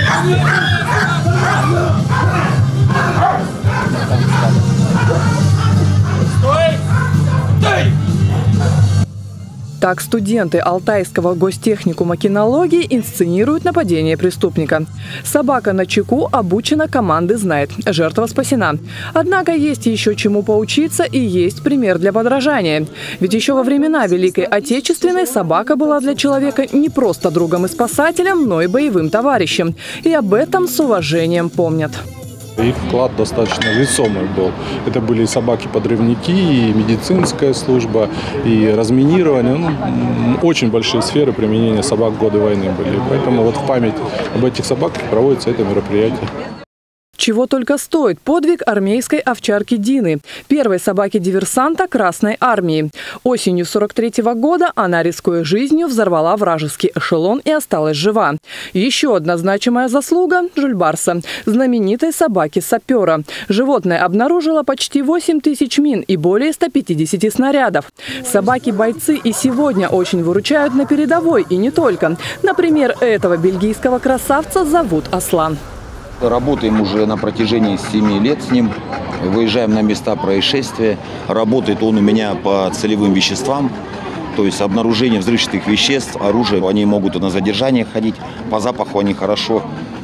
Так студенты Алтайского гостехникума кинологии инсценируют нападение преступника. Собака на чеку, обучена, команды знает. Жертва спасена. Однако есть еще чему поучиться и есть пример для подражания. Ведь еще во времена Великой Отечественной собака была для человека не просто другом и спасателем, но и боевым товарищем. И об этом с уважением помнят. Их вклад достаточно весомый был. Это были и собаки-подрывники, и медицинская служба, и разминирование. Очень большие сферы применения собак в годы войны были. Поэтому вот в память об этих собаках проводится это мероприятие. Чего только стоит подвиг армейской овчарки Дины, первой собаки-диверсанта Красной армии. Осенью 1943 года она, рискуя жизнью, взорвала вражеский эшелон и осталась жива. Еще одна значимая заслуга – Жульбарса, знаменитой собаки-сапера. Животное обнаружило почти 8000 мин и более 150 снарядов. Собаки-бойцы и сегодня очень выручают на передовой, и не только. Например, этого бельгийского красавца зовут Аслан. Работаем уже на протяжении 7 лет с ним. Выезжаем на места происшествия. Работает он у меня по целевым веществам. То есть обнаружение взрывчатых веществ, оружия. Они могут и на задержание ходить. По запаху они хорошо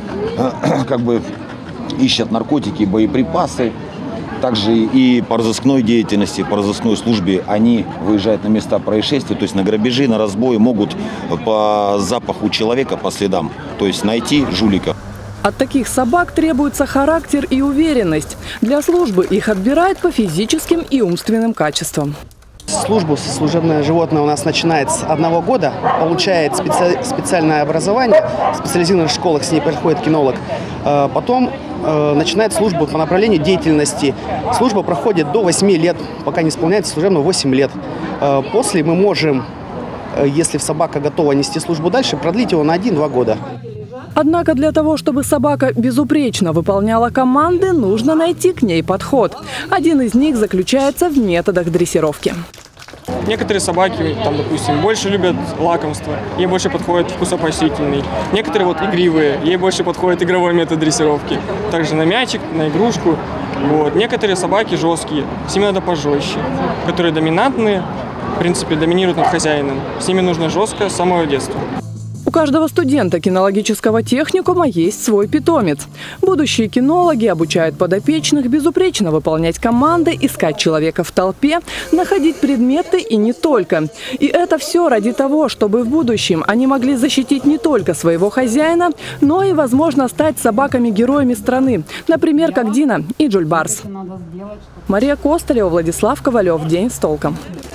ищут наркотики, боеприпасы. Также и по разыскной деятельности, по разыскной службе они выезжают на места происшествия. То есть на грабежи, на разбои могут по запаху человека, по следам, то есть найти жулика. От таких собак требуется характер и уверенность. Для службы их отбирают по физическим и умственным качествам. Службу служебное животное у нас начинает с 1 года, получает специальное образование, в специализированных школах с ней приходит кинолог. Потом начинает службу по направлению деятельности. Служба проходит до 8 лет, пока не исполняется служебно 8 лет. После мы можем, если собака готова нести службу дальше, продлить его на 1-2 года. Однако для того, чтобы собака безупречно выполняла команды, нужно найти к ней подход. Один из них заключается в методах дрессировки. Некоторые собаки, допустим, больше любят лакомство, ей больше подходит вкусопосительный. Некоторые игривые, ей больше подходит игровой метод дрессировки. Также на мячик, на игрушку. Некоторые собаки жесткие, с ними надо пожестче. Которые доминантные, в принципе, доминируют над хозяином. С ними нужно жестко с самого детства. У каждого студента кинологического техникума есть свой питомец. Будущие кинологи обучают подопечных безупречно выполнять команды, искать человека в толпе, находить предметы и не только. И это все ради того, чтобы в будущем они могли защитить не только своего хозяина, но и, возможно, стать собаками-героями страны. Например, как Дина и Жульбарс. Мария Костолева, Владислав Ковалев. День с толком.